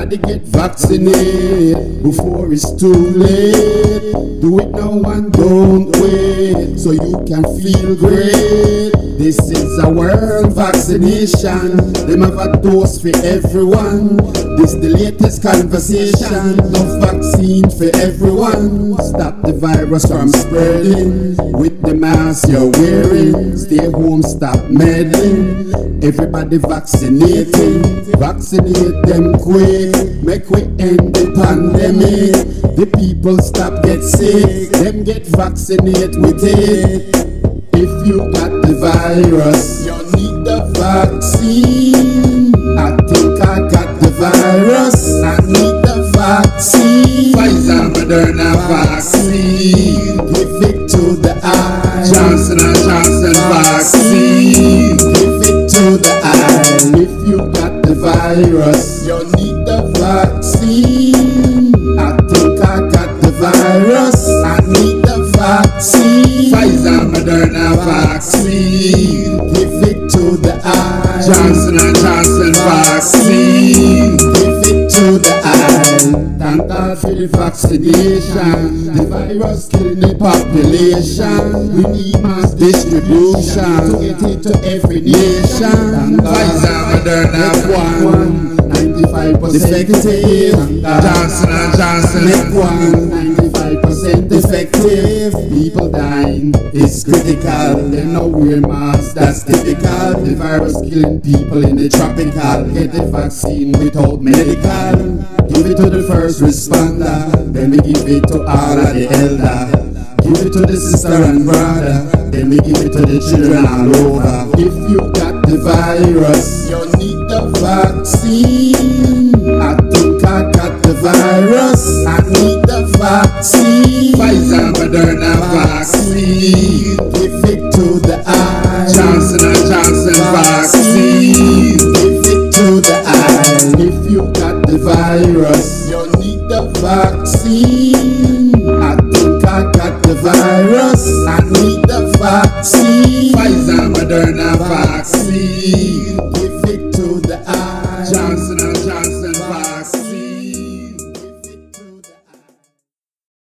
Everybody get vaccinated before it's too late. Do it now and don't wait, so you can feel great. This is a world vaccination. Them have a dose for everyone. This the latest conversation. No vaccine for everyone. Stop the virus from spreading with the mask you're wearing. Stay home, stop meddling. Everybody vaccinating. Vaccinate them quick. Make we end the pandemic. The people stop get sick. Them get vaccinated with it. If you got the virus, you need the vaccine. I think I got the virus. I need the vaccine. Pfizer, Moderna vaccine. Give it to the eye. Johnson & Johnson vaccine. Give it to the eye. If you got the virus, you need the vaccine. I think I got the virus. I need the vaccine. Pfizer, Moderna vaccine. Give it to the eye. Johnson & Johnson vaccine. Give it to the eye. Thank God for the vaccination. The virus killing the population. We need mass distribution to get it to every nation. Pfizer, Moderna one. 95% effective. Johnson & Johnson make one. 95% effective. People dying is critical. They know wear masks, that's typical. The virus killing people in the tropical. Get the vaccine without medical. Give it to the first responder, then we give it to all of the elder. Give it to the sister and brother, then we give it to the children all over. If you got the virus, you need the vaccine. I think I got the virus. I need the vaccine. Pfizer, Moderna vaccine. Give it to the eye. Johnson & Johnson vaccine. Give it to the eye. If you got the virus, you need the vaccine. I think I got the virus. I need the vaccine. Pfizer, Moderna vaccine.